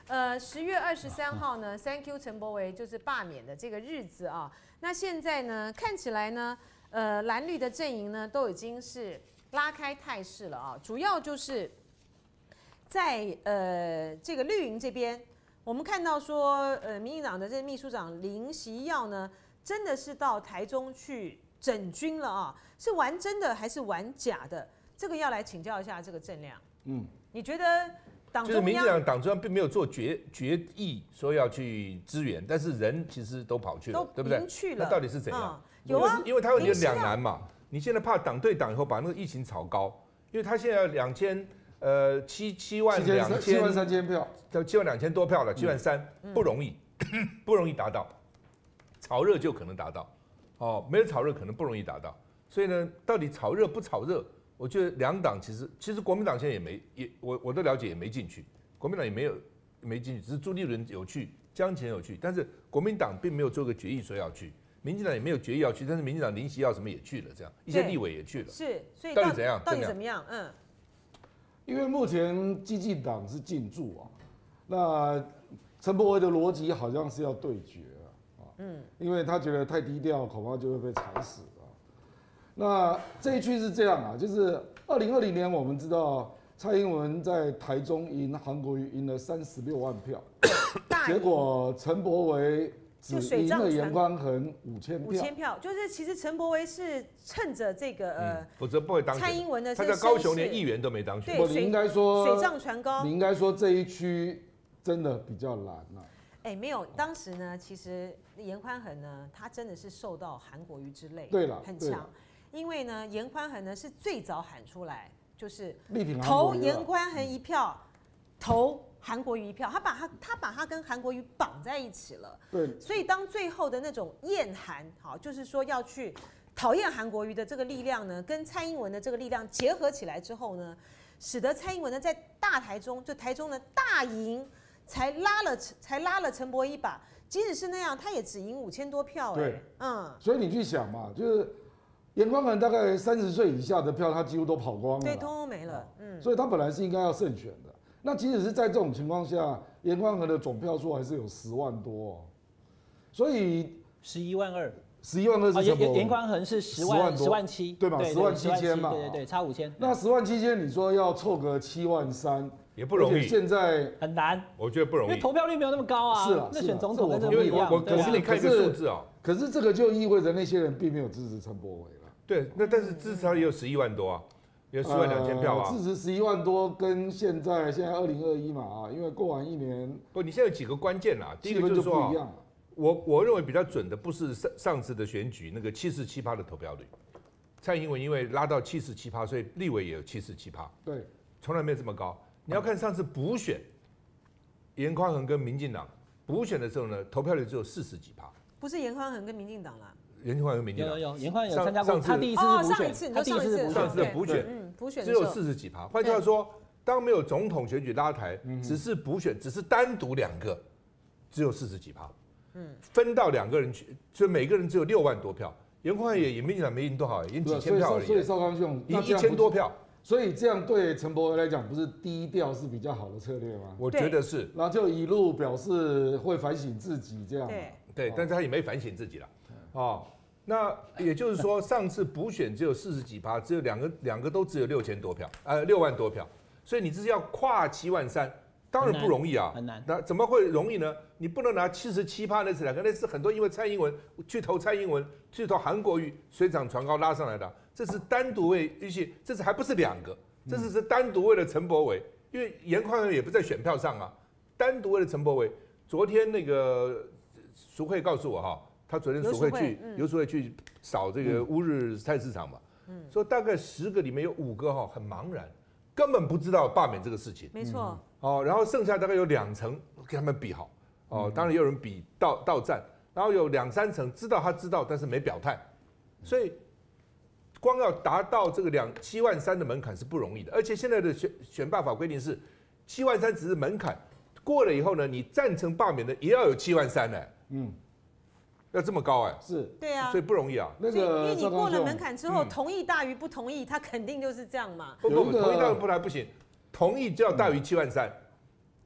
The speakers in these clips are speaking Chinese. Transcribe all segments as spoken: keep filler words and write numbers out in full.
呃，十月二十三号呢 ，Thank you 陈柏惟就是罢免的这个日子啊。那现在呢，看起来呢，呃，蓝绿的阵营呢都已经是拉开态势了啊。主要就是在呃这个绿营这边，我们看到说，呃，民进党的这秘书长林锡耀呢，真的是到台中去整军了啊，是玩真的还是玩假的？这个要来请教一下这个郑亮。嗯，你觉得？ 就是民进党党中央并没有做决决议说要去支援，但是人其实都跑去了，对不对？ 去了， 那到底是怎样？ 嗯、有啊， 因为他有点两难嘛。你现在怕党对党以后把那个疫情炒高，因为他现在两千呃七七万两千七万三千票， 七万两千多票了，七万三不容易，不容易达到。炒热就可能达到，哦，没有炒热可能不容易达到。所以呢，到底炒热不炒热？我觉得两党其实，其实国民党现在也没也我我的了解也没进去，国民党也没有没进去，只是朱立伦有去，江启臣有去，但是国民党并没有做个决议说要去，民进党也没有决议要去，但是民进党林锡耀什么也去了，这样一些立委也去了， 是，所以到底怎样？ 到底怎么样？嗯， 因为目前基进党是进驻啊，那陈柏惟的逻辑好像是要对决啊，嗯，因为他觉得太低调，恐怕就会被踩死。那这一区是这样啊，就是二零二零年我们知道蔡英文在台中赢韩国瑜赢了三十六万票，结果陈柏惟只赢了严宽恒五千票。 五千票，就是其实陈柏惟是趁着这个呃， 否则不会当选。 蔡英文的他在高雄连议员都没当选。 对， 你应该说水涨船高。 你应该说这一区真的比较难啊。 哎，没有，当时呢，其实严宽恒呢，他真的是受到韩国瑜之累， 对了， 很强。因为呢，严宽恒呢是最早喊出来，就是投严宽恒一票，投韩国瑜一票，他把他他把他跟韩国瑜绑在一起了。 对， 所以当最后的那种厌韩，好，就是说要去讨厌韩国瑜的这个力量呢，跟蔡英文的这个力量结合起来之后呢，使得蔡英文呢在大台中，就台中的大赢，才拉了才拉了陈柏惟一把。即使是那样，他也只赢五千多票，哎， 对， 嗯， 所以你去想嘛，就是。严宽恒大概三十岁以下的票，他几乎都跑光了， 对，通通没了，嗯， 所以他本来是应该要胜选的。那即使是在这种情况下，严宽恒的总票数还是有十万多、哦，所以十一万二， 十一万二是什么？ 严宽恒是十万十万七， 对吧？十万七千嘛， 对对对，差五千。 那十万七千，你说要凑个七万三， 也不容易。 现在很难， 我觉得不容易， 因为投票率没有那么高啊。 是啊， 那选总统跟这不一样。 我可是你看一个数字哦， 可是这个就意味着那些人并没有支持陈柏惟了。 对，那但是支持他也有十一万多啊，有十万两千票啊。 支持十一万多，跟现在现在二零二一嘛啊，因为过完一年， 不，你现在有几个关键啦。第一个就是说啊，我我认为比较准的不是上上次的选举那个七十七趴的投票率，蔡英文因为拉到七十七趴，所以立委也有七十七趴， 对， 从来没有这么高。你要看上次补选，严宽恒跟民进党补选的时候呢，投票率只有四十几趴， 不是严宽恒跟民进党啦。 严宽恒、民进党有有严宽恒有参加过，他第一次是补选，他第一次是上次的补选， 嗯，补选只有四十几趴。换句话说，当没有总统选举拉抬，只是补选，只是单独两个，只有四十几趴。嗯，分到两个人去，所以每个人只有六万多票。严宽恒也也民进党没赢多少，赢几千票而已。 所以邵康兄赢一千多票。 所以这样对陈柏惟来讲，不是低调是比较好的策略吗？ 我觉得是。 然后就一路表示会反省自己这样。 对对，但是他也没反省自己了。哦，那也就是说，上次补选只有四十几趴，只有两个两个都只有六千多票，呃，六万多票。所以你这是要跨七万三，当然不容易啊。 很难。 那怎么会容易呢？你不能拿七十七趴那是两个，那是很多因为蔡英文去投蔡英文，去投韩国瑜，水涨船高拉上来的。这是单独为一些，这是还不是两个，这是是单独为了陈柏惟，因为严宽恒也不在选票上啊，单独为了陈柏惟。昨天那个淑慧告诉我哈，他昨天淑慧去游淑慧去扫这个乌日菜市场嘛，说大概十个里面有五个哈很茫然，根本不知道罢免这个事情。 没错。 哦，然后剩下大概有两成跟他们比好，哦，当然也有人比到到站，然后有两三成知道他知道，但是没表态，所以。光要达到这个两七万三的门槛是不容易的，而且现在的选选罢法规定是七万三只是门槛，过了以后呢，你赞成罢免的也要有七万三呢，嗯，要这么高哎， 是， 对啊， 所以不容易啊。 那个， 因为你过了门槛之后，同意大于不同意，他肯定就是这样嘛。 不不不，同意大于不来不行，同意就要大于七万三。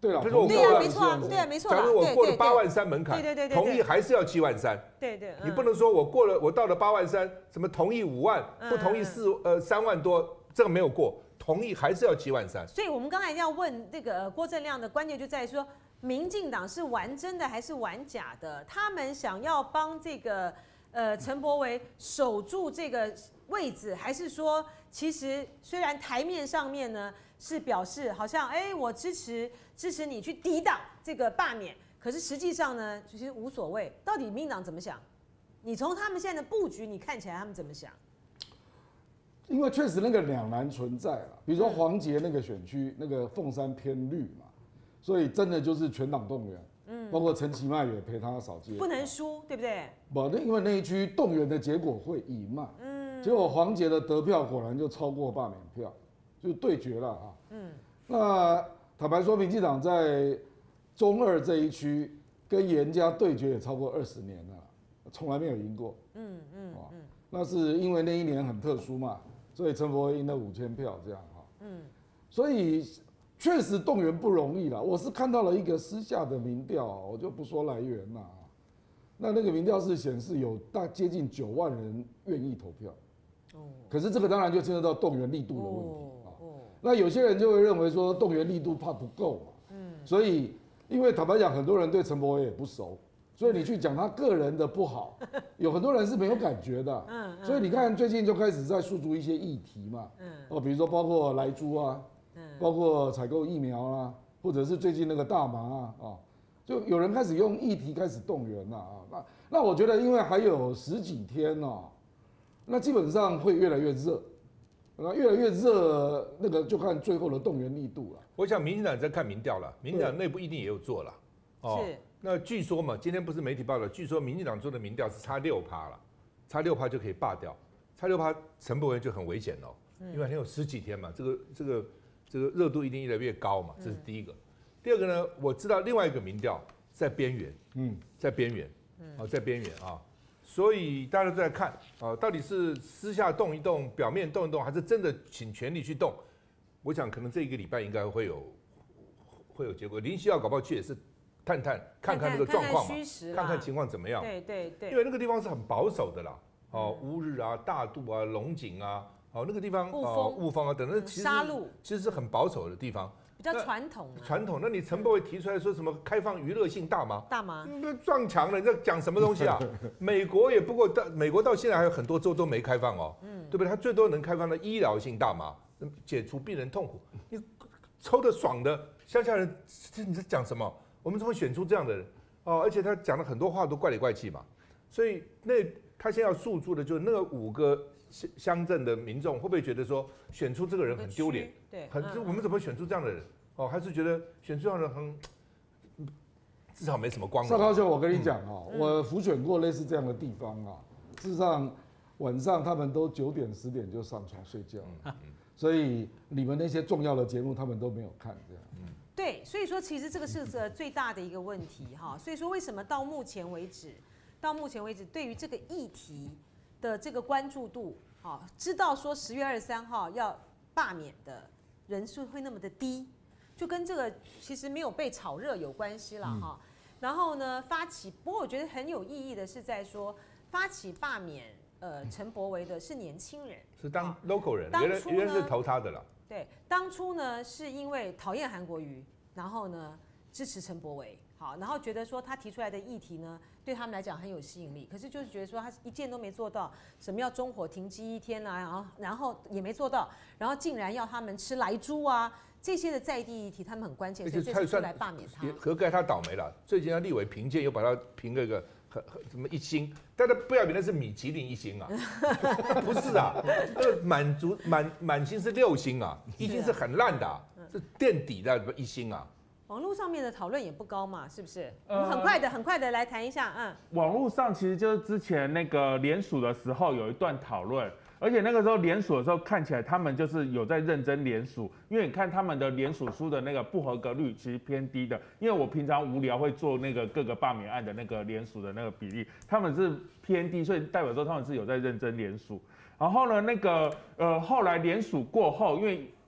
对了， 比如说我对呀，没错啊，对啊，没错。 假如我过了八万三门槛， 对对对， 同意还是要七万三。 对对， 你不能说我过了，我到了八万三，什么同意五万，不同意四呃三万多，这个没有过，同意还是要七万三。 所以我们刚才要问那个郭正亮的关键就在于说，民进党是玩真的还是玩假的？他们想要帮这个呃陈柏惟守住这个位置，还是说其实虽然台面上面呢是表示好像哎我支持支持你去抵挡这个罢免，可是实际上呢其实无所谓。到底民进党怎么想？你从他们现在的布局，你看起来他们怎么想？ 因为确实那个两难存在啊，比如说黄捷那个选区，那个凤山偏绿嘛，所以真的就是全党动员，嗯，包括陈其迈也陪他扫街， 不能输，对不对？ 不，那因为那一区动员的结果会赢嘛，嗯，结果黄捷的得票果然就超过罢免票，就对决了啊，嗯，那坦白说，民进党在中二这一区跟严家对决也超过二十年了，从来没有赢过，嗯嗯嗯，那是因为那一年很特殊嘛。所以陈柏惟赢了五千票，这样哈，嗯，所以确实动员不容易啦。我是看到了一个私下的民调，我就不说来源啦。那那个民调是显示有大接近九万人愿意投票，哦，可是这个当然就牵涉到动员力度的问题啊。哦，那有些人就会认为说动员力度怕不够嘛，嗯，所以因为坦白讲，很多人对陈柏惟也不熟。所以你去讲他个人的不好，有很多人是没有感觉的。嗯，所以你看最近就开始在诉诸一些议题嘛。嗯，哦，比如说包括莱猪啊，嗯，包括采购疫苗啊，或者是最近那个大麻啊，啊，就有人开始用议题开始动员了啊。那那我觉得因为还有十几天哦，那基本上会越来越热，那越来越热，那个就看最后的动员力度了。 我想民进党在看民调了，民进党内部一定也有做了。哦，是。那据说嘛，今天不是媒体报道，据说民进党做的民调是差六趴了，差六趴就可以罢掉，差六趴陈柏惟就很危险哦，因为还有十几天嘛，这个这个这个热度一定越来越高嘛，这是第一个。第二个呢，我知道另外一个民调在边缘，嗯，在边缘，啊，在边缘啊，所以大家都在看啊，到底是私下动一动，表面动一动，还是真的请全力去动？我想可能这一个礼拜应该会有会有结果。林希耀搞不好去也是。探探看看那个状况嘛，看看情况怎么样。 对对对， 因为那个地方是很保守的啦，哦，乌日啊、大肚啊、龙井啊，哦，那个地方哦，雾峰啊等等，其实沙鹿其实是很保守的地方， 比较传统。 传统，那你陈柏惟提出来说什么开放娱乐性大麻？ 大麻， 那撞墙了，你在讲什么东西啊？美国也不过到美国到现在还有很多州都没开放哦，嗯，对不对？它最多能开放的医疗性大麻，解除病人痛苦。你抽的爽的乡下人，你在讲什么？我们怎么选出这样的人哦？而且他讲了很多话都怪里怪气嘛，所以那他现在要诉诸的就是那五个乡乡镇的民众会不会觉得说选出这个人很丢脸？ 对， 很我们怎么选出这样的人？哦，还是觉得选出这样的人很至少没什么光。 邵高兄，我跟你讲啊，我辅选过类似这样的地方啊，事实上晚上他们都九点十点就上床睡觉了，所以你们那些重要的节目他们都没有看这样。 对，所以说其实这个是个最大的一个问题哈。所以说为什么到目前为止，到目前为止对于这个议题的这个关注度，哈，知道说十月二十三号要罢免的人数会那么的低，就跟这个其实没有被炒热有关系了哈。然后呢，发起，不过我觉得很有意义的是在说发起罢免呃陈柏惟的是年轻人， 是当 local 人，原来原来是投他的了。 对，当初呢是因为讨厌韩国瑜，然后呢支持陈柏惟，好，然后觉得说他提出来的议题呢对他们来讲很有吸引力，可是就是觉得说他一件都没做到，什么要中火停机一天啊，然后然后也没做到，然后竟然要他们吃莱猪啊，这些的在地议题他们很关键，所以这次就来罢免他。 何该他倒霉了，最近他立委评鉴又把他评了个。什么一星？但他不要评的是米其林一星啊，不是啊，那个满足满满星是六星啊，一星是很烂的、啊，是垫底的一星啊。 网络上面的讨论也不高嘛，是不是？我们很快的、很快的来谈一下，嗯。 网络上其实就是之前那个联署的时候有一段讨论。而且那个时候联署的时候，看起来他们就是有在认真联署，因为你看他们的联署书的那个不合格率其实偏低的。因为我平常无聊会做那个各个罢免案的那个联署的那个比例，他们是偏低，所以代表说他们是有在认真联署。然后呢，那个呃后来联署过后，因为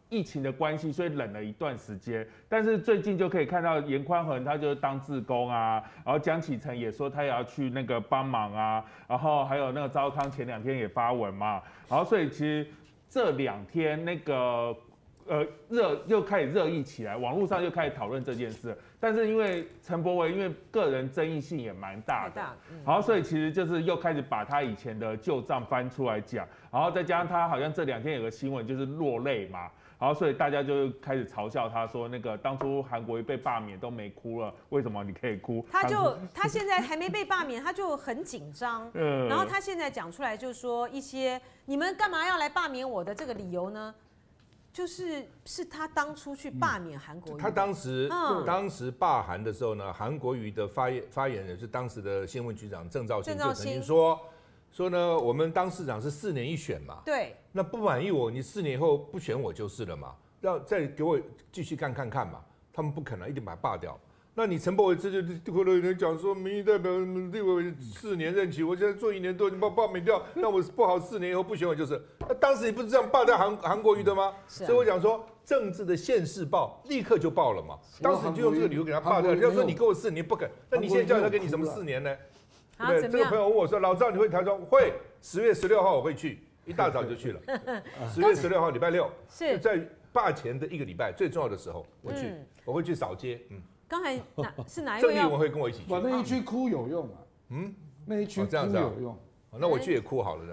疫情的关系，所以冷了一段时间。但是最近就可以看到严宽恒他就是当志工啊，然后江启臣也说他也要去那个帮忙啊，然后还有那个赵康前两天也发文嘛，然后所以其实这两天那个。呃，热又开始热议起来，网络上又开始讨论这件事。但是因为陈柏惟因为个人争议性也蛮大的，嗯、然后所以其实就是又开始把他以前的旧账翻出来讲，然后再加上他好像这两天有个新闻就是落泪嘛，然后所以大家就开始嘲笑他说那个当初韩国瑜被罢免都没哭了，为什么你可以哭？ 他就他现在还没被罢免，他就很紧张， 嗯、 然后他现在讲出来就说一些你们干嘛要来罢免我的这个理由呢？就是是他当初去罢免韩国瑜、嗯， 他当时、嗯、当时罢韩的时候呢，韩国瑜的发言发言人是当时的新闻局长郑肇清，就曾经说说呢，我们当市长是四年一选嘛， 对， 那不满意我，你四年以后不选我就是了嘛，要再给我继续干看看嘛，他们不可能一定把他罢掉。那你陈柏惟这就会有人讲说，民意代表立委四年任期，我现在做一年多，你把罢免掉，那我不好，四年以后不选我就是。那当时你不是这样罢掉韩韩国瑜的吗？啊、所以我讲说，政治的现世报立刻就报了嘛。当时你就用这个理由给他罢掉，人家说你给我四年不肯，那你现在叫他给你什么四年呢？ 啊、 对不对？这个朋友问我说，老赵你会？他说会，十月十六号我会去，一大早就去了。十月十六号礼拜六是在罢前的一个礼拜最重要的时候，我去，嗯、我会去扫街，嗯。 刚才哪是哪一位？ 郑丽文会跟我一起去。 那一区哭有用啊，嗯，那一区哭有用。 那我去也哭好了。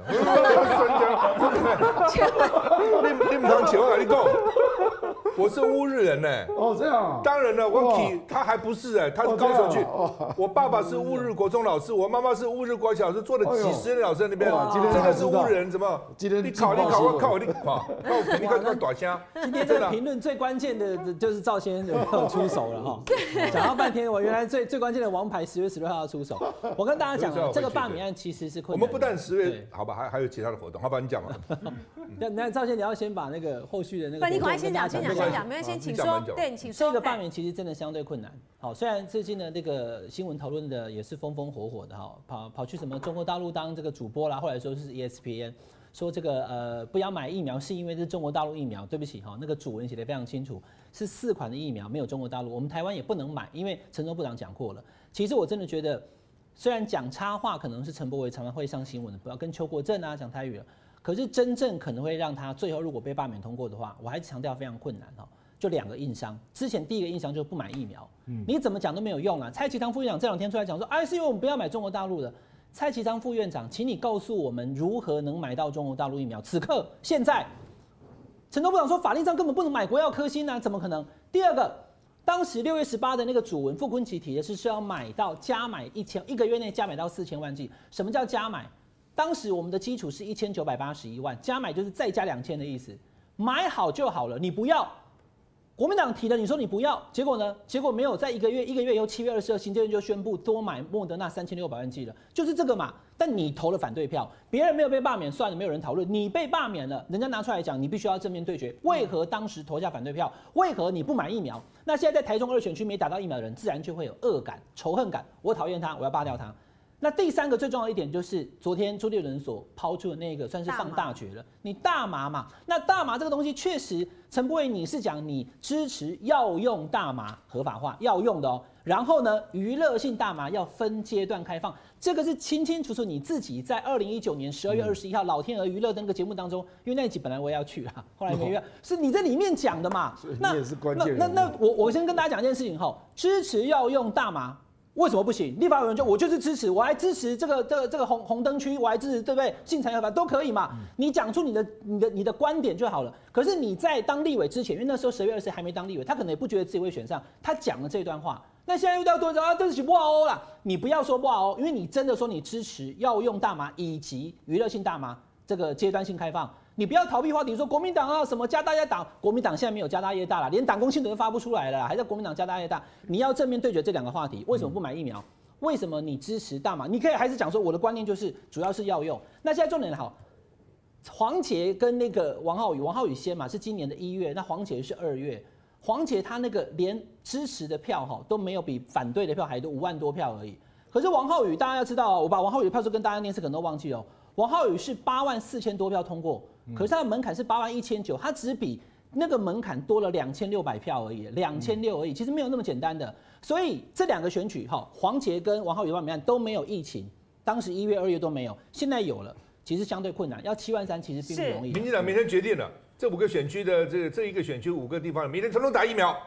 你你们同请我跟你讲，我是乌日人呢。 哦，这样。 当然了，我去他还不是哎，他是高雄去。我爸爸是乌日国中老师，我妈妈是乌日国小老师，做了几十年老师在那边，真的是乌日人，怎么？你考你考我考我你考，那我肯定看看短虾。 今天这个评论最关键的就是赵先生要出手了哈。讲到半天，我原来最最关键的王牌十月十六号要出手。我跟大家讲啊，这个罢免案其实是困难。 我们不但十月，好吧，还还有其他的活动，好吧，你讲嘛。 那那赵先，你要先把那个后续的那个， 不，你赶快先讲，先讲，先讲，没关系，请说。对，你请说。 这个罢免其实真的相对困难。好，虽然最近的这个新闻讨论的也是风风火火的哈，跑跑去什么中国大陆当这个主播啦，后来说是 E S P N， 说这个呃不要买疫苗是因为是中国大陆疫苗，对不起哈，那个主文写得非常清楚，是四款的疫苗没有中国大陆，我们台湾也不能买，因为陈忠部长讲过了。其实我真的觉得。虽然讲插话可能是陈柏惟常常会上新闻的，不要跟邱国正啊讲台语了，可是真正可能会让他最后如果被罢免通过的话，我还是强调非常困难哈。就两个硬伤，之前第一个硬伤就是不买疫苗，嗯、你怎么讲都没有用啊。蔡其昌副院长这两天出来讲说，哎，是因为我们不要买中国大陆的。蔡其昌副院长，请你告诉我们如何能买到中国大陆疫苗？此刻现在，陈忠部长说法令上根本不能买国药科兴啊，怎么可能？第二个。当时六月十八的那个主文，傅昆萁提的是是要买到加买一千一个月内加买到四千万剂。什么叫加买？当时我们的基础是一千九百八十一万，加买就是再加两千的意思，买好就好了，你不要。国民党提的，你说你不要，结果呢？结果没有，在一个月一个月以后，七月二十二，行政院就宣布多买莫德纳三千六百万剂了，就是这个嘛。但你投了反对票，别人没有被罢免，算了，没有人讨论。你被罢免了，人家拿出来讲，你必须要正面对决。为何当时投下反对票？为何你不买疫苗？那现在在台中二选区没打到疫苗的人，自然就会有恶感、仇恨感。我讨厌他，我要罢掉他。那第三个最重要的一点就是，昨天朱立伦所抛出的那个算是放大决了。你大麻嘛，那大麻这个东西确实，陈柏惟你是讲你支持药用大麻合法化，要用的哦。然后呢，娱乐性大麻要分阶段开放，这个是清清楚楚你自己在二零一九年十二月二十一号老天鹅娱乐的那个节目当中，因为那一集本来我也要去啊，后来没约，是你在里面讲的嘛？ 那也是关键。 那那那我我先跟大家讲一件事情哈，支持药用大麻。为什么不行？立法委员就我就是支持，我还支持这个这个这个红红灯区，我还支持对不对？性产业法都可以嘛？嗯、你讲出你的你的你的观点就好了。可是你在当立委之前，因为那时候十月二十还没当立委，他可能也不觉得自己会选上，他讲了这段话。那现在又到多少啊？对不起，不好哦啦！你不要说不好哦，因为你真的说你支持药用大麻以及娱乐性大麻这个阶段性开放。你不要逃避话题，说国民党啊什么家大业大，国民党现在没有家大业大了，连党工信都发不出来了啦，还在国民党家大业大。你要正面对决这两个话题，为什么不买疫苗？为什么你支持大麻？你可以还是讲说我的观念就是主要是药用。那现在重点好，黄捷跟那个王浩宇，王浩宇先嘛是今年的一月，那黄捷是二月。黄捷他那个连支持的票哈都没有比反对的票还多，五万多票而已。可是王浩宇大家要知道，我把王浩宇的票数跟大家念，是可能都忘记哦。王浩宇是八万四千多票通过，可是他的门槛是八万一千九，他只比那个门槛多了两千六百票而已，两千六而已，其实没有那么简单的。所以这两个选举，哈，黄捷跟王浩宇罢免案都没有疫情，当时一月、二月都没有，现在有了，其实相对困难，要七万三其实并不容易。 民进党明天决定了。这五个选区的这个这一个选区五个地方，明天统统打疫苗。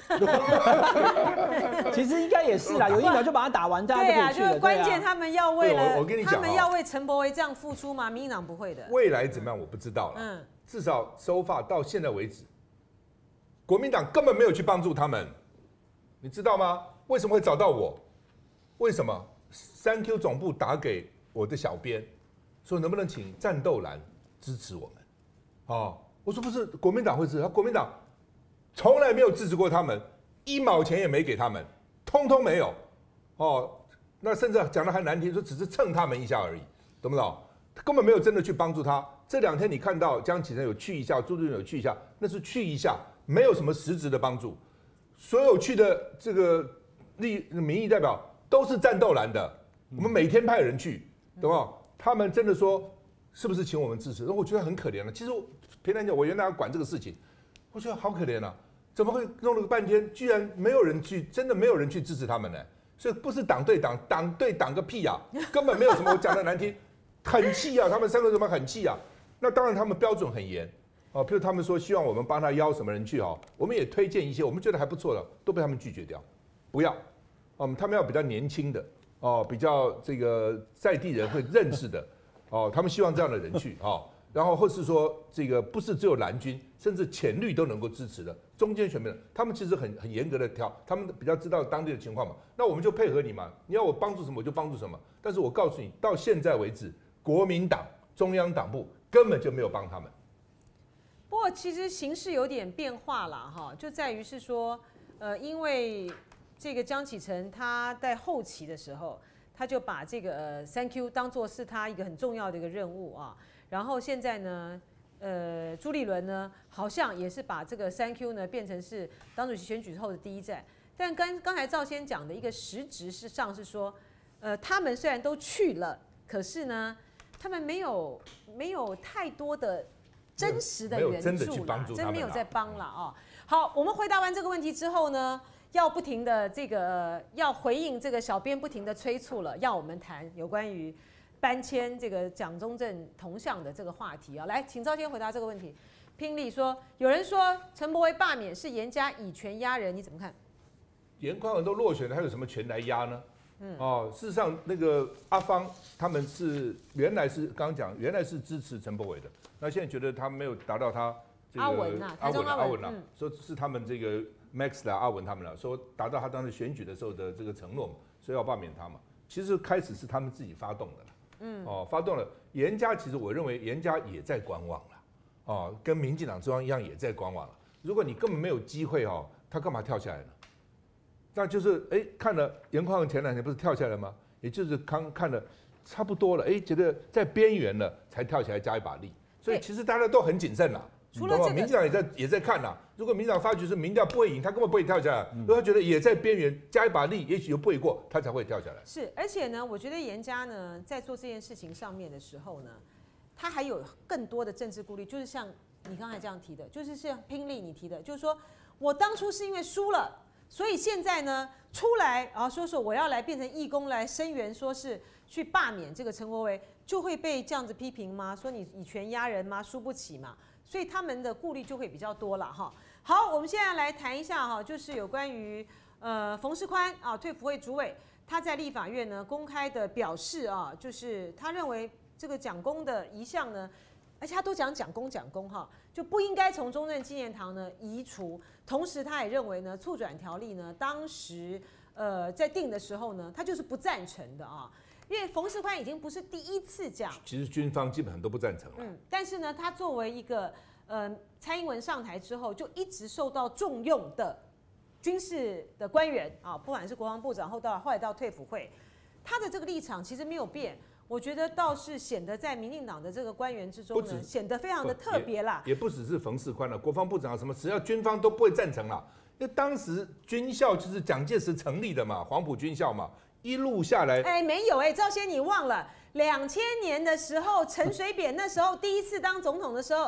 其实应该也是啦，有疫苗就把它打完，大家就可以去了。 对啊，就关键他们要为了， 我跟你讲， 他们要为陈柏惟这样付出吗？民进党不会的。 未来怎么样我不知道了。嗯，至少收发到现在为止，国民党根本没有去帮助他们，你知道吗？为什么会找到我？为什么？三 Q 总部打给我的小编，说能不能请战斗蓝支持我们？哦。我说不是，国民党会支持，国民党从来没有支持过他们，一毛钱也没给他们，通通没有。哦，那甚至讲的还难听，说只是蹭他们一下而已，懂不懂？根本没有真的去帮助他。这两天你看到江启臣有去一下，朱立伦有去一下，那是去一下，没有什么实质的帮助。所有去的这个立民意代表都是战斗蓝的，我们每天派人去，懂吗？他们真的说是不是请我们支持？我觉得很可怜了。其实平常讲，我原来要管这个事情，我觉得好可怜啊！怎么会弄了个半天，居然没有人去，真的没有人去支持他们呢？所以不是党对党，党对党个屁呀、啊！根本没有什么，我讲的难听，很气啊！他们三个怎么很气啊？那当然他们标准很严哦，譬如他们说希望我们帮他邀什么人去哦，我们也推荐一些我们觉得还不错的，都被他们拒绝掉，不要。嗯，他们要比较年轻的哦，比较这个在地人会认识的哦，他们希望这样的人去哦。然后或是说这个不是只有蓝军，甚至浅绿都能够支持的中间选民，他们其实很很严格的挑，他们比较知道当地的情况嘛。那我们就配合你嘛，你要我帮助什么我就帮助什么。但是我告诉你，到现在为止，国民党中央党部根本就没有帮他们。 不过其实形势有点变化了哈，就在于是说，呃，因为这个江启臣他在后期的时候，他就把这个呃三 Q 当作是他一个很重要的一个任务啊。然后现在呢，呃，朱立伦呢，好像也是把这个三 Q 呢变成是党主席选举后的第一站。但刚刚才赵先讲的一个实质是上是说，呃，他们虽然都去了，可是呢，他们没有没有太多的真实的援助啦，真没有在帮了啊。好，我们回答完这个问题之后呢，要不停的这个要回应这个小编不停的催促了，要我们谈有关于搬迁这个蒋中正铜像的这个话题啊，来，请赵先回答这个问题。拼力说，有人说陈柏惟罢免是严家以权压人，你怎么看？ 严宽恒都落选了，还有什么权来压呢？嗯，哦，事实上那个阿方他们是原来是刚刚讲，原来是支持陈柏惟的，那现在觉得他没有达到他这个阿文啊， 阿文啊，阿文啊， 嗯、 说是他们这个 Max 啦、阿文他们啦，说达到他当时选举的时候的这个承诺嘛，所以要罢免他嘛。其实开始是他们自己发动的啦。嗯，哦，发动了。严家其实我认为严家也在观望了，哦，跟民进党中央一样也在观望了。如果你根本没有机会哦，他干嘛跳下来呢？那就是哎，看了严宽恒前两天不是跳下来吗？也就是刚看了差不多了，哎，觉得在边缘了才跳起来加一把力。所以其实大家都很谨慎啦。 除了这个， 民进党也在也在看呐。如果民进党发觉是民调不会赢，他根本不会跳下来。如果他觉得也在边缘加一把力，也许又不会过，他才会跳下来。 是，而且呢，我觉得严家呢在做这件事情上面的时候呢，他还有更多的政治顾虑，就是像你刚才这样提的，就是像拼力你提的，就是说我当初是因为输了，所以现在呢出来然后说说我要来变成义工来声援，说是去罢免这个陈柏惟，就会被这样子批评吗？说你以权压人吗？输不起嘛？所以他们的顾虑就会比较多了哈。好，我们现在来谈一下哈，就是有关于呃冯世宽啊，退辅会主委，他在立法院呢公开的表示啊，就是他认为这个蒋公的遗像呢，而且他都讲蒋公蒋公哈，就不应该从中正纪念堂呢移除。同时，他也认为呢，促转条例呢，当时呃在定的时候呢，他就是不赞成的啊。因为冯世宽已经不是第一次讲， 其实军方基本上都不赞成了。 嗯，但是呢，他作为一个呃蔡英文上台之后就一直受到重用的军事的官员啊，不管是国防部长，后到后来到退辅会，他的这个立场其实没有变。我觉得倒是显得在民进党的这个官员之中呢，显得非常的特别啦。 也, 也不只是冯世宽了，国防部长什么，只要军方都不会赞成啦。因为当时军校就是蒋介石成立的嘛，黄埔军校嘛。一路下来， 哎，没有哎，赵先你忘了，两千年的时候，陈水扁那时候第一次当总统的时候，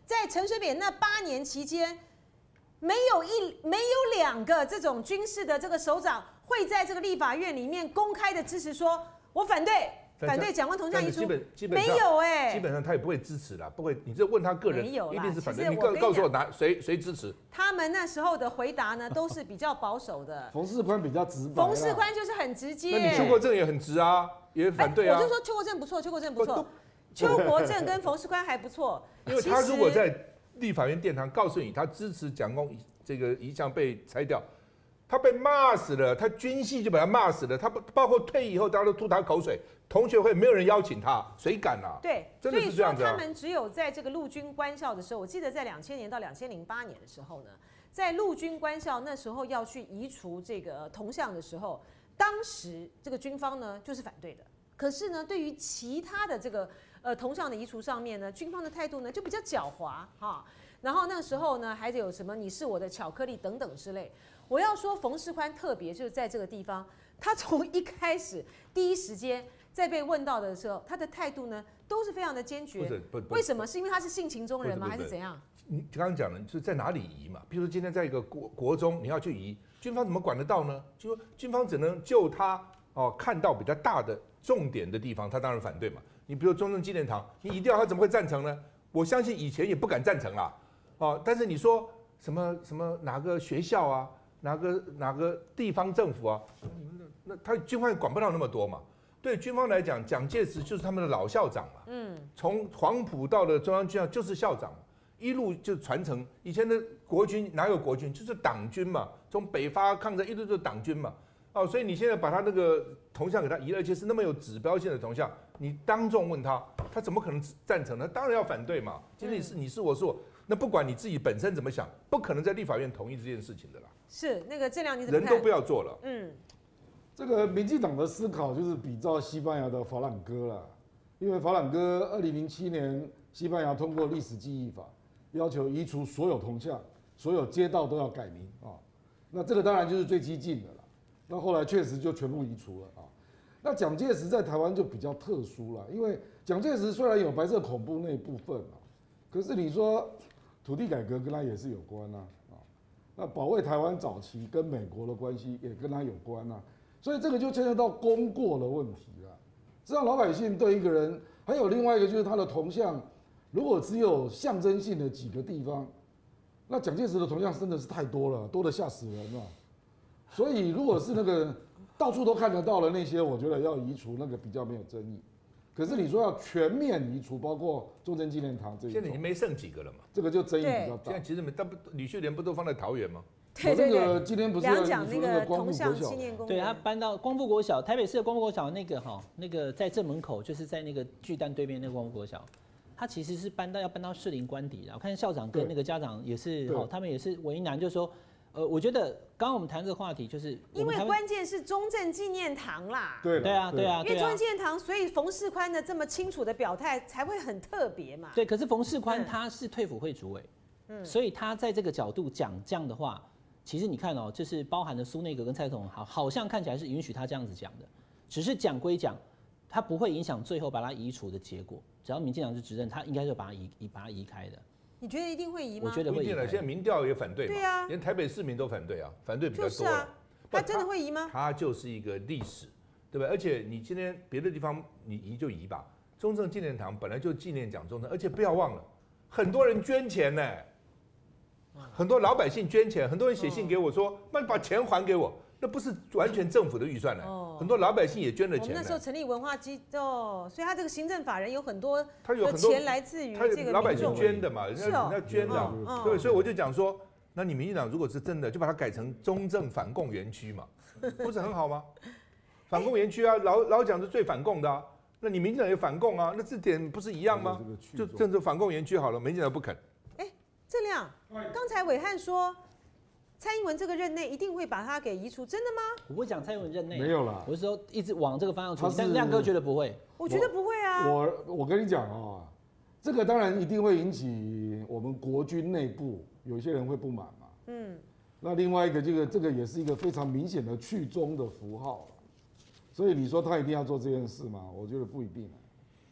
在陈水扁那八年期间，没有一没有两个这种军事的这个首长会在这个立法院里面公开的支持说，我反对。反对蒋万铜像移除， 基本基本没有哎、 欸，基本上他也不会支持啦，不会。你这问他个人， 没有啦， 一定是反对。 你告告诉我哪谁谁支持？ 他们那时候的回答呢，都是比较保守的。 冯世宽比较直白， 冯世宽就是很直接。 那你邱国正也很直啊，也反对啊。 我就说邱国正不错，邱国正不错，邱国正跟冯世宽还不错。 因为他如果在立法院殿堂告诉你他支持蒋公这个遗像被拆掉。他被骂死了，他军系就把他骂死了，他包括退役以后，大家都吐他口水，同学会没有人邀请他，谁敢啊？ 对， 真的是这样子啊。 所以说他们只有在这个陆军官校的时候，我记得在两千年到两千零八年的时候呢，在陆军官校那时候要去移除这个铜像的时候，当时这个军方呢就是反对的。可是呢，对于其他的这个呃铜像的移除上面呢，军方的态度呢就比较狡猾哈。然后那个时候呢，还有什么你是我的巧克力等等之类。我要说冯世宽特别就是在这个地方，他从一开始第一时间在被问到的时候，他的态度呢都是非常的坚决。 不是不不为什么？是因为他是性情中人吗？还是怎样？ 你刚刚讲了，就是在哪里移嘛？比如说今天在一个国国中，你要去移，军方怎么管得到呢？就说军方只能就他哦看到比较大的重点的地方，他当然反对嘛。你比如中正纪念堂，你移掉他怎么会赞成呢？我相信以前也不敢赞成啦，哦，但是你说什么什么哪个学校啊？哪个哪个地方政府啊？那他军方也管不到那么多嘛。对军方来讲，蒋介石就是他们的老校长嘛。嗯，从黄埔到了中央军校就是校长嘛，一路就传承。以前的国军哪有国军，就是党军嘛。从北伐抗战一路就是党军嘛。哦，所以你现在把他那个铜像给他移了，而且是那么有指标性的铜像，你当众问他，他怎么可能赞成呢？当然要反对嘛。今天你是你是我是我。那不管你自己本身怎么想，不可能在立法院同意这件事情的啦。 是那个郑亮，你怎么看？ 人都不要做了。 嗯， 这个民进党的思考就是比照西班牙的法朗哥啦，因为法朗哥二零零七年西班牙通过历史记忆法，要求移除所有铜像，所有街道都要改名啊。那这个当然就是最激进的了。那后来确实就全部移除了啊。那蒋介石在台湾就比较特殊了，因为蒋介石虽然有白色恐怖那一部分啊，可是你说土地改革跟他也是有关啊，啊，那保卫台湾早期跟美国的关系也跟他有关啊，所以这个就牵涉到功过的问题了。这让老百姓对一个人，还有另外一个就是他的铜像，如果只有象征性的几个地方，那蒋介石的铜像真的是太多了，多得吓死人了。所以如果是那个到处都看得到的那些，我觉得要移除那个比较没有争议。可是你说要全面移除，包括中正纪念堂这一种， 现在已经没剩几个了嘛， 这个就争议比较大。 现在其实没，但不吕秀莲不都放在桃园吗？ 对对对， 那个今天不是要移讲那个除那个光铜像复国小纪念公园， 对他搬到光复国小，台北市的光复国小那个哈，那个在正门口，就是在那个巨蛋对面那个光复国小，他其实是搬到要搬到士林官邸，我看校长跟那个家长也是哈，他们也是为难，就是说。呃，我觉得刚刚我们谈这个话题，就是因为关键是中正纪念堂啦。 对对啊，对啊， 因为中正纪念堂，所以冯世宽的这么清楚的表态才会很特别嘛。 对，可是冯世宽他是退辅会主委，嗯，所以他在这个角度讲这样的话，其实你看哦，就是包含了苏内阁跟蔡总统，好，好像看起来是允许他这样子讲的，只是讲归讲，他不会影响最后把他移除的结果。只要民进党是执政，他应该就把他移移把他移开的。 你觉得一定会移吗？ 我觉得会移。 现在民调也反对嘛， 对啊， 连台北市民都反对啊，反对比较多。 就是啊，他真的会移吗？ 它就是一个历史，对不对？而且你今天别的地方你移就移吧，中正纪念堂本来就纪念蒋中正，而且不要忘了，很多人捐钱呢，很多老百姓捐钱，很多人写信给我说，那你把钱还给我。那不是完全政府的预算呢，哦、很多老百姓也捐了钱。我们那时候成立文化机构，所以他这个行政法人有很多， 他有很多钱来自于这个老百姓捐的嘛，人家人家捐的， 哦、 对，所以我就讲说，那你民进党如果是真的，就把它改成中正反共园区嘛，不是很好吗？反共园区啊，老老蒋是最反共的啊，那你民进党也反共啊，那这点不是一样吗？就政治反共园区好了，民进党不肯。 哎，郑亮，刚才暐瀚说。蔡英文这个任内一定会把它给移除，真的吗？ 我不会讲蔡英文任内， 没有啦。 我是说一直往这个方向处理，但亮哥觉得不会。 我觉得不会啊。 我我跟你讲啊、哦，这个当然一定会引起我们国军内部有些人会不满嘛。嗯。那另外一个这个这个也是一个非常明显的去中的符号，所以你说他一定要做这件事吗？我觉得不一定。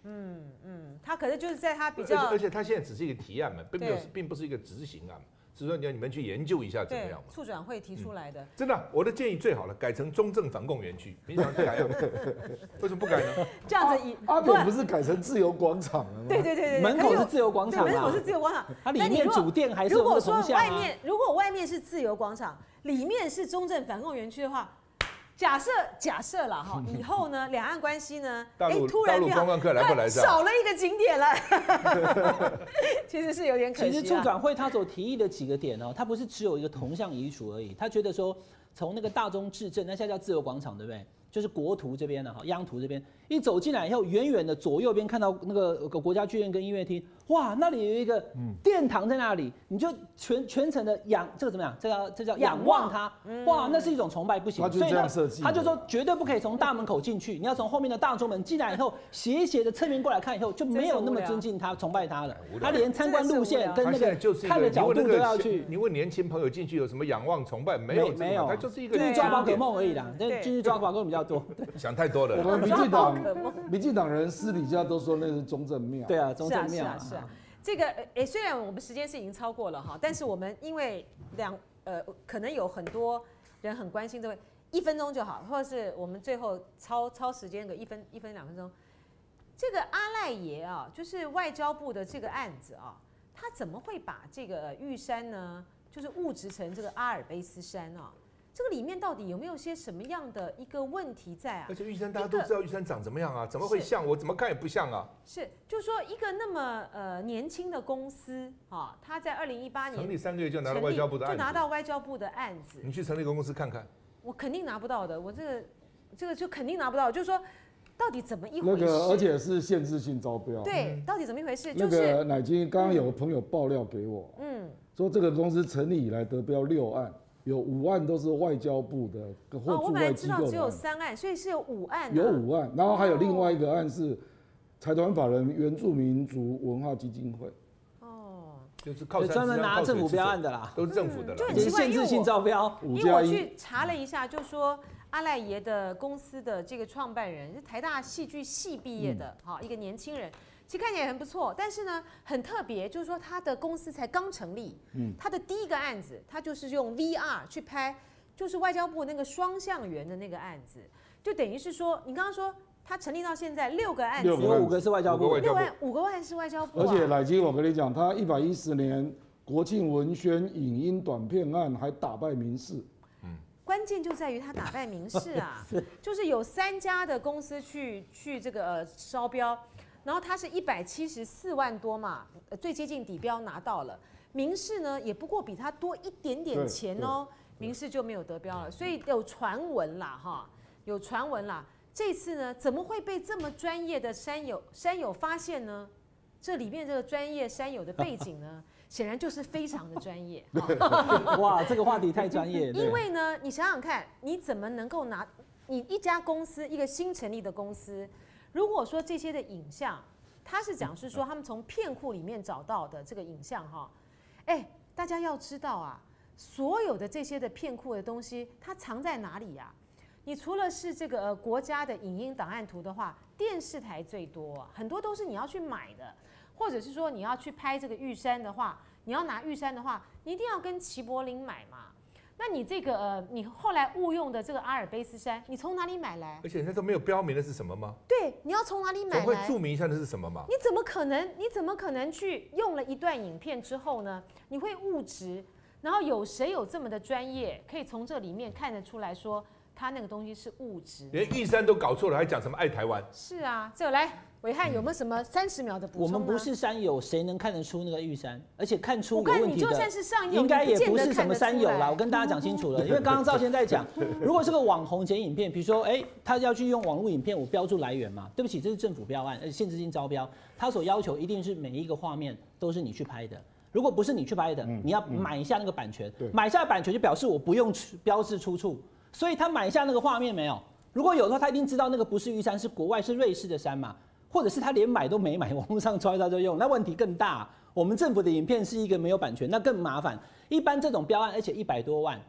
嗯嗯，他可能就是在他比而且较而且他现在只是一个提案嘛，并没有对并不是一个执行案嘛，只是说你要你们去研究一下怎么对样嘛。 促转会提出来的。 真的啊，我的建议最好了，改成中正反共园区，你想改啊？为什么不改呢？ 这样子以阿扁不是改成自由广场了吗？ 对对对对， 门口是自由广对， 场啊门口是，自由广场。 它里面那你如果主店还是有那个如果说铜像啊。 外面，如果外面是自由广场，里面是中正反共园区的话，假设假设了哈，以后呢，两岸关系呢， 大陆哎突然大陆观光客来不来这样少了一个景点了，其实是有点可惜啊。 其实促转会他所提议的几个点哦，它不是只有一个铜像移除而已，他觉得说从那个大中至正，那现在叫自由广场，对不对？就是国图这边呢，哈，央图这边一走进来以后，远远的左右边看到那个国家剧院跟音乐厅，哇，那里有一个殿堂在那里，你就全全程的仰，这个怎么样？这叫这叫仰望它，哇，那是一种崇拜，不行。 他就这样设计的他就说绝对不可以从大门口进去，你要从后面的大中门进来以后，斜斜的侧面过来看以后，就没有那么尊敬他、崇拜他了。他连参观路线跟他那个现在就是一看的角度个你问那个都要去。 你问年轻朋友进去有什么仰望崇拜？没有这个嘛， 没有， 他就是一个进去抓宝可景梦而已啦，但对进去抓宝可梦比较多。 点，想太多了我啦。 们民进抓宝可党梦民进党人私底下都说那是中正庙。 对啊，中是啊正庙是啊是啊，这个诶、虽然我们时间是已经超过了哈，但是我们因为两呃可能有很多人很关心这位，一分钟就好，或者是我们最后超超时间个一分一分两分钟。这个阿赖耶啊，就是外交部的这个案子啊，他怎么会把这个玉山呢，就是误植成这个阿尔卑斯山啊？这个里面到底有没有些什么样的一个问题在啊而？且玉山大家都知道玉山长怎么样啊？怎么会是像？我怎么看也不像啊！ 是，就是说一个那么呃年轻的公司啊，他在二零一八年成立三个月就拿到成立外交部的案子， 就拿到外交部的案子， 你去成立一个公司看看。 我肯定拿不到的，我这个这个就肯定拿不到，就是说到底怎么一回事？ 那个而且是限制性招标。 对，到底怎么一回事？ 那就是个乃金刚刚有朋友爆料给我， 嗯， 说这个公司成立以来得标六案，有五案都是外交部的或哦，我驻本来外机构知道只有的案， 三案，所以是有五案、啊， 有五案，然后还有另外一个案是财团法人原住民族文化基金会。 哦， 就是靠山专门吃山拿政府靠水吃水标案的啦， 都是政府的啦就。很也奇怪是限制性招标。 五加一， 因为我去查了一下，就说阿赖耶的公司的这个创办人是台大戏剧系毕业的，好、一个年轻人，其实看起来很不错，但是呢很特别，就是说他的公司才刚成立，嗯，他的第一个案子，他就是用 V R 去拍，就是外交部那个双向园的那个案子，就等于是说，你刚刚说他成立到现在六个案子， 六个有五个是外交部五个外，交部六案五个案是外交部、啊， 而且乃金，我跟你讲，他一百一十年国庆文宣影音短片案还打败民视。 关键就在于他打败民视啊，就是有三家的公司去去这个呃招标，然后他是一百七十四万多嘛，呃最接近底标拿到了，民视呢也不过比他多一点点钱哦，民视就没有得标了，所以有传闻啦哈，有传闻啦，这次呢怎么会被这么专业的山友山友发现呢？这里面这个专业山友的背景呢，显然就是非常的专业。 哇，这个话题太专业。对因为呢，你想想看，你怎么能够拿你一家公司，一个新成立的公司，如果说这些的影像，他是讲是说他们从片库里面找到的这个影像哈，哎，大家要知道啊，所有的这些的片库的东西，它藏在哪里呀、你除了是这个、呃、国家的影音档案图的话，电视台最多、啊，很多都是你要去买的，或者是说你要去拍这个玉山的话，你要拿玉山的话，你一定要跟齐柏林买嘛。那你这个呃，你后来误用的这个阿尔卑斯山，你从哪里买来？ 而且人家都没有标明的是什么吗？ 对，你要从哪里买总会来？ 注明一下那是什么嘛？ 你怎么可能？你怎么可能去用了一段影片之后呢？你会误植，然后有谁有这么的专业，可以从这里面看得出来说他那个东西是误植？ 连玉山都搞错了，还讲什么爱台湾？ 是啊，这个来，伟汉有没有什么三十秒的补充呢？ 我们不是山友，谁能看得出那个玉山？而且看出我看你就有问题的， 算是上游， 应该也你不是什么山友啦。我跟跟大家讲清楚了，因为刚刚赵先在讲，如果是个网红剪影片，比如说，哎，他要去用网络影片，我标注来源嘛，对不起，这是政府标案，而且限制性招标，他所要求一定是每一个画面都是你去拍的。如果不是你去拍的，你要买下那个版权，买下版权就表示我不用标示出处，所以他买下那个画面没有？如果有的话，他一定知道那个不是玉山，是国外是瑞士的山嘛。或者是他连买都没买，网络上抓一抓就用，那问题更大。我们政府的影片是一个没有版权，那更麻烦。一般这种标案，而且一百多万，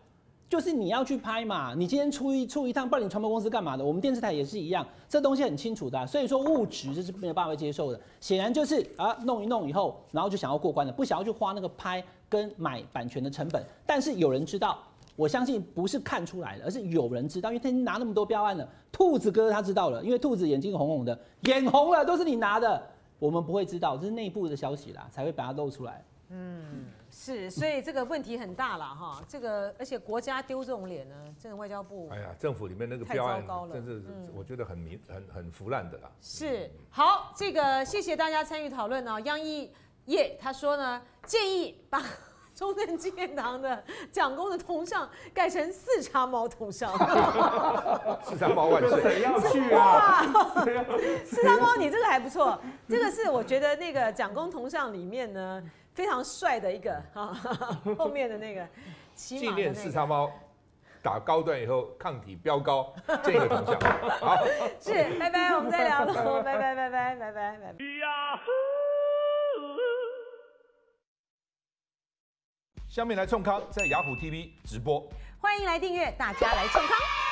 就是你要去拍嘛，你今天出一出一趟，不然你传播公司干嘛的？我们电视台也是一样，这东西很清楚的、啊，所以说物质这是没有办法接受的。显然就是啊，弄一弄以后，然后就想要过关了，不想要去花那个拍跟买版权的成本。但是有人知道，我相信不是看出来的，而是有人知道，因为他拿那么多标案了。兔子哥他知道了，因为兔子眼睛红红的，眼红了都是你拿的，我们不会知道，这是内部的消息啦，才会把它露出来。 嗯，是，所以这个问题很大了哈。这个而且国家丢这种脸呢，真的外交部哎呀，政府里面那个标案，真是我觉得很明很很腐烂的啦。 是，好，这个谢谢大家参与讨论哦。央一叶他说呢，建议把中正纪念堂的蒋公的铜像改成四叉猫铜像。 四叉猫万岁！ 谁要去啊？ 四叉猫，你这个还不错。这个是我觉得那个蒋公铜像里面呢非常帅的一个啊，后面的那个骑纪马的那个。 念四叉猫打高端以后抗体飙高，这个铜像。好， 是，拜拜，我们再聊喽，拜拜拜拜拜拜拜拜。 下面来冲康在雅虎 T V 直播， 欢迎来订阅，大家来冲康。